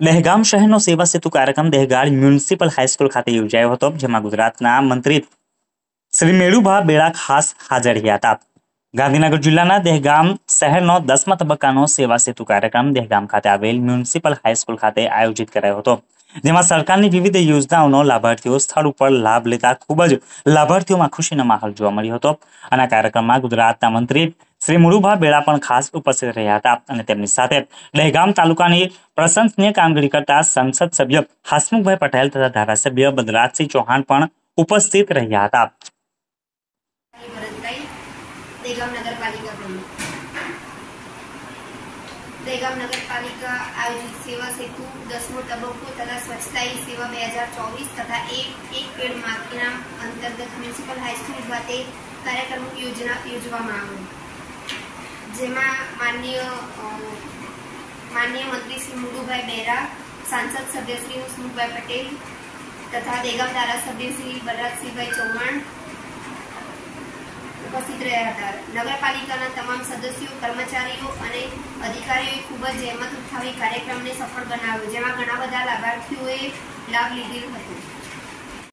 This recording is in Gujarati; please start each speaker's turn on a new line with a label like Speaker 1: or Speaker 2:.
Speaker 1: દહેગામ શહેરનો સેવા સેતુ કાર્યક્રમ દહેગામ મ્યુનિસિપલ હાઈસ્કૂલ ખાતે યોજાયો હતો, જેમાં ગુજરાતના મંત્રી શ્રી મેળુભા બેડા ખાસ હાજર રહ્યા હતા. ગાંધીનગર જિલ્લાના દહેગામ શહેરનો 10મા તબક્કાનો સેવા સેતુ કાર્યક્રમ દહેગામ ખાતે આવેલ મ્યુનિસિપલ હાઈસ્કૂલ ખાતે આયોજિત કરાયો હતો, જેમાં સરકારની વિવિધ યોજનાઓનો લાભાર્થીઓ સ્થળ ઉપર લાભ લેતા ખૂબ જ લાભાર્થીઓમાં ખુશીનો માહોલ જોવા મળ્યો હતો. અને આ કાર્યક્રમમાં ગુજરાતના મંત્રી શ્રી મેળુભા બેડા પણ ખાસ ઉપસ્થિત રહ્યા હતા અને તેમની સાથે દહેગામ તાલુકાની પ્રશંસનીય કામગીરી કરતા સંસદ સભ્ય હસમુખભાઈ પટેલ તથા ધારાસભ્ય બલરાજસિંહ ચૌહાણ પણ ઉપસ્થિત રહ્યા હતા.
Speaker 2: દહેગામ નગરપાલિકા આયોજિત સેવા સેતુ 10મો તબક્કો તથા સ્વચ્છતા હી સેવા 2024 તથા એક પેડ માટીના અંતર્ગત મ્યુનિસિપલ હાઈસ્કૂલ ખાતે કાર્યક્રમ યોજવામાં આવ્યો, જેમાં માનનીય મંત્રી શ્રી મેળુભાઈ બેરા, સાંસદ સભ્ય શ્રી હસમુખભાઈ પટેલ તથા દહેગામ ધારાસભ્ય શ્રી બલરાજસિંહભાઈ ચૌહાણ ઉપસ્થિત રહ્યા હતા. નગરપાલિકાના તમામ સદસ્યો, કર્મચારીઓ અને અધિકારીઓએ ખૂબ જ જહેમત ઉઠાવી કાર્યક્રમને સફળ બનાવ્યો, જેમાં ઘણા બધા લાભાર્થીઓએ લાભ લીધેલ હતો.